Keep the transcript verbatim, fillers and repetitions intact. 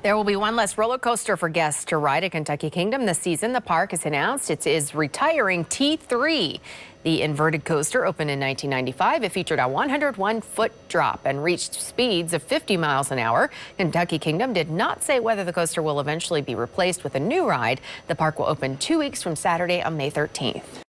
There will be one less roller coaster for guests to ride at Kentucky Kingdom this season. The park has announced it is retiring T three. The inverted coaster opened in nineteen ninety-five. It featured a one hundred one foot drop and reached speeds of fifty miles an hour. Kentucky Kingdom did not say whether the coaster will eventually be replaced with a new ride. The park will open two weeks from Saturday on May thirteenth.